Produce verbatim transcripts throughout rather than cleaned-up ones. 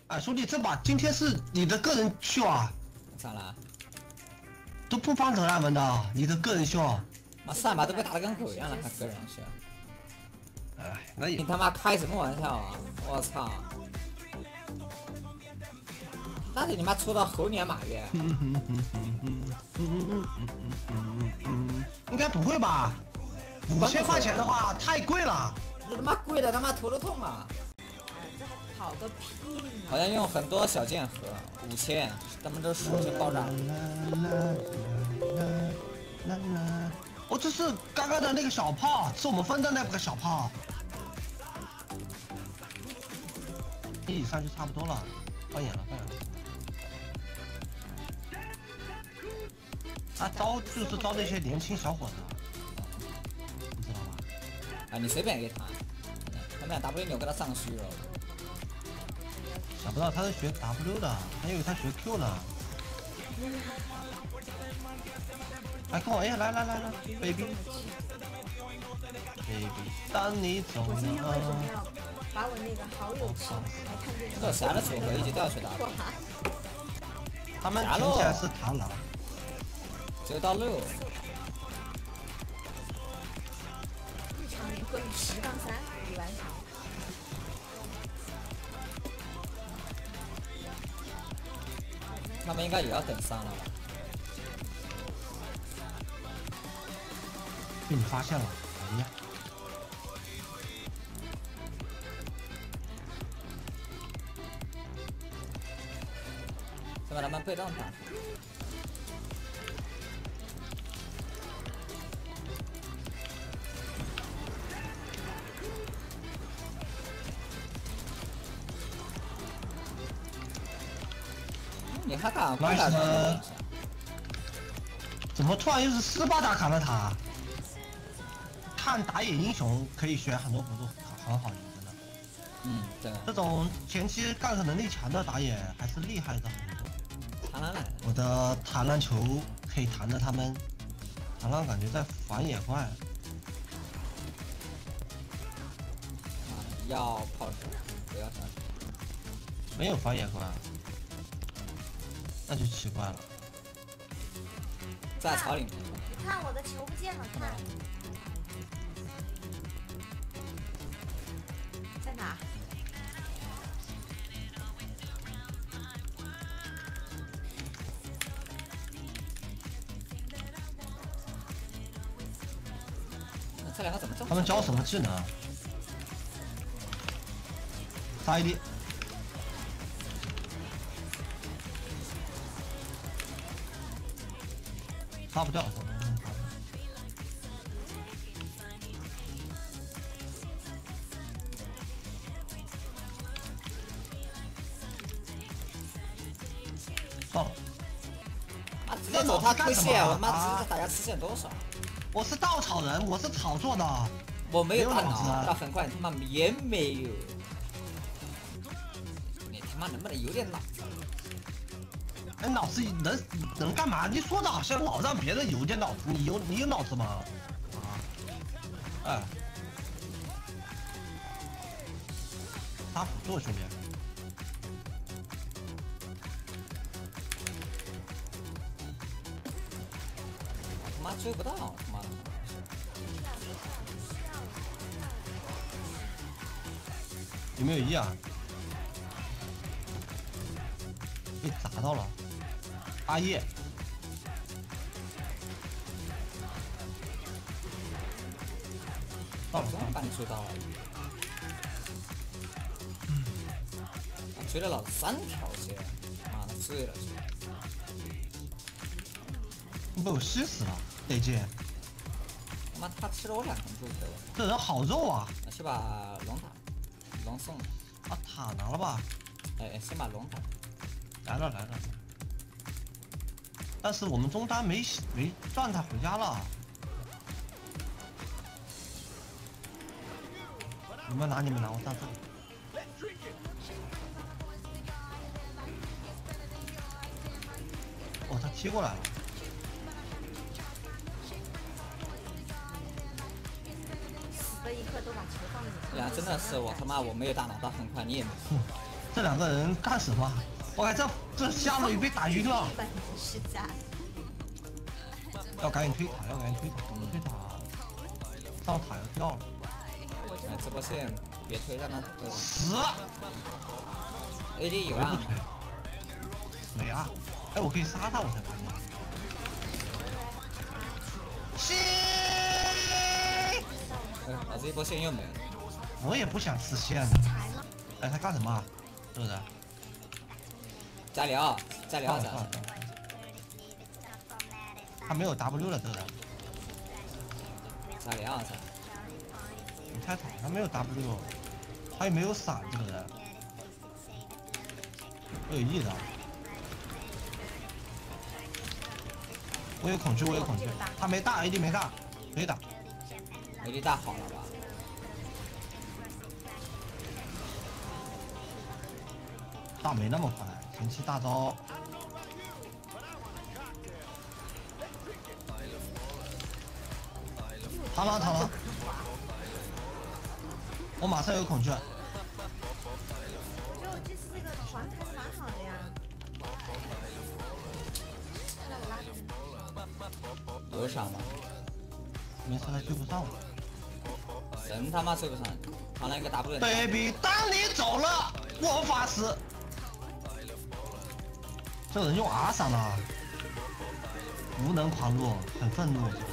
哎，兄弟，这把今天是你的个人秀啊！ 咋了？ 都不帮德莱文的，你的个人秀。 妈上把都被打得跟狗一样了，还个人秀？ 哎，那也你他妈开什么玩笑啊！我操！那是你妈出到猴年马月。 应该不会吧？五千块钱的话太贵了。 这他妈贵的他妈头都痛啊！ 跑个屁！ 好像用很多小剑盒，五千，他们都数就爆炸了。 哦，这是刚刚的那个小炮，是我们分的那个小炮。一以上就差不多了，放眼了，放眼了。他招就是招那些年轻小伙子，你知道吧？ 啊，你随便给他，他们俩 W 钮给他上虚了。 想不到他是学 W 的，还以为他学 Q 呢。来看我，哎呀，来来来来 ，baby，baby， 当你走了。 我今天为什么要把我那个好友群来看电视？ 这啥的组合一直掉去打。 他们听起来是螳螂。 只有到六。 日常连棍十杠三已完成。 他们应该也要等上了吧？ 被你发现了，哎呀！ 先把他们被动打。你还敢过来呢？ 怎么突然又是斯巴达卡了塔？看打野英雄可以选很多辅助，很好用，真的。 嗯，对。 这种前期gank能力强的打野还是厉害的很多。 螳螂来了。 我的螳螂球可以弹着他们，螳螂感觉在反野怪。 要炮手，不要上。 没有反野怪。那就奇怪了， 在草里面。 你看我的球不见了，看在哪？ 那这两个怎么这么？ 他们教什么技能？杀一滴。杀不掉，算了。 啊，直接走他推线，我妈直接打下吃线多少？ 我是稻草人，我是炒作的。 我没有大脑，大粉块你他妈也没有。你他妈能不能有点脑子？ 哎，脑子能能干嘛？你说的好像老让别人有点脑子，你有你有脑子吗？啊，哎，打辅助兄弟， 他妈追不到，他妈的！ 有没有 E 啊？被砸到了。阿叶， 到了，把你追到了。嗯，追了老子三条街，妈的醉了！ 你被我吸死了，得劲！ 他妈他吃了我两根猪头。 这人好肉啊！ 去把龙塔，龙送了。 啊，塔拿了吧？ 哎，先把龙塔。 来了来了。但是我们中单没没状态回家了。你们拿你们拿，我上这里。哦，他踢过来了。 死的一刻都把球放在你。 呀，真的是我他妈我没有大脑，他很快你也没。 这两个人干什么？我看这这夏洛宇被打晕了， 本是在。 要赶紧推塔，要赶紧推塔，推塔，上塔要掉了。 哎，直播线别推，让他死 A D 有不啊， 推，没啊！哎，我可以杀他，我才发现。西， 哎，老子一波线又没了。 我也不想吃线的。哎，他干什么？是不是？ 加里奥，加里奥咋？ 他没有 W 了，这个人。 加里奥咋？ 你太惨，他没有 W， 他也没有闪，这个人。我有 E 的。我有恐惧，我有恐惧。他没大 ，A D 没大，可以打。 A D 大好了吧？ 大没那么快，前期大招。螳螂，螳螂，我马上有恐惧。 我觉得我这次这个团还是蛮好的呀。那我拉着你。 有闪吗？ 没事，他追不上我。 神他妈追不上，螳螂一个 W。 baby， 当你走了，我发誓。这人用 R 闪了，无能狂怒，很愤怒，这个人。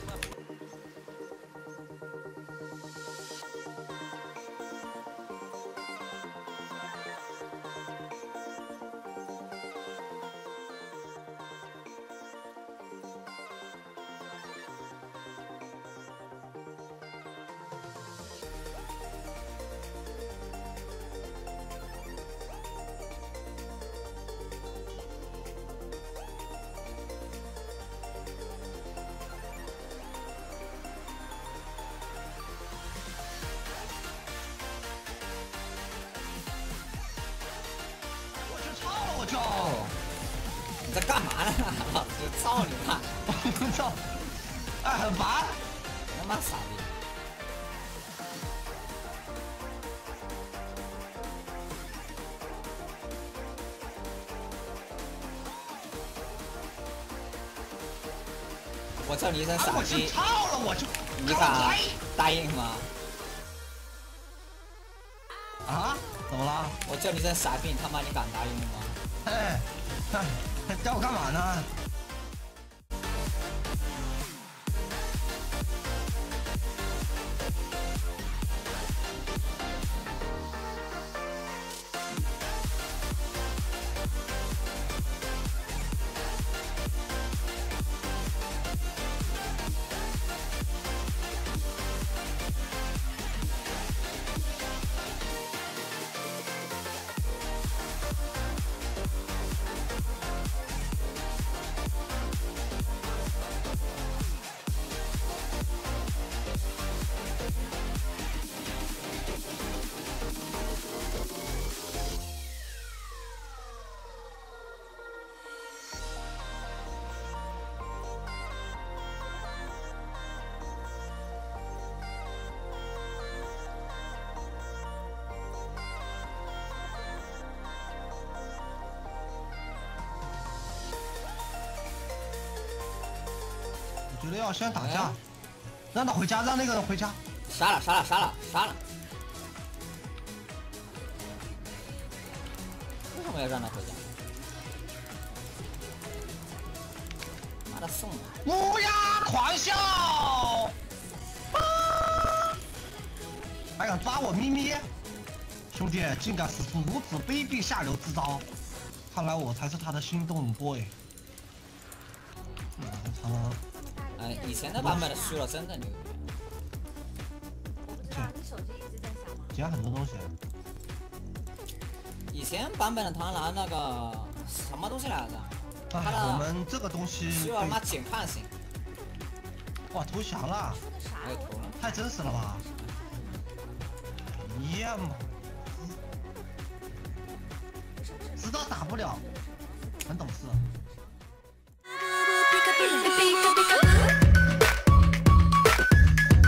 我操！ 你在干嘛呢？老子操你妈！ 我操！哎，很烦。 他妈傻逼！我叫你一声傻我逼， 去操了，我就你敢答应吗？ 啊？怎么了？ 我叫你一声傻逼，你他妈你敢答应吗？ 哎，哎，叫我干嘛呢？我觉得要先打架， 哎让他回家，让那个人回家。 杀了杀了杀了杀了！为什么要让他回家？妈的送了！ 乌鸦狂笑，啊！还敢抓我咪咪？兄弟，竟敢使出如此卑鄙下流之招，看来我才是他的心动 boy。嗯，长了。 哎，以前的版本的输了真的牛逼。 我不知道，你手机一直在响吗？ 捡很多东西。 以前版本的螳螂那个什么东西来着？ 哎， 他的我们这个东西需要他妈减判型。 哇，投降了， 说的啥没有投了。 太真实了吧？一样嘛，知道打不了，很懂事。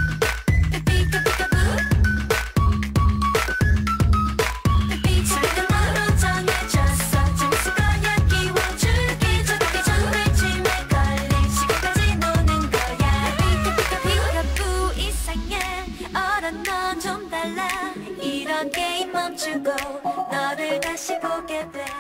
The beats are the 이런 게임 멈추고 너를 다시 보게 돼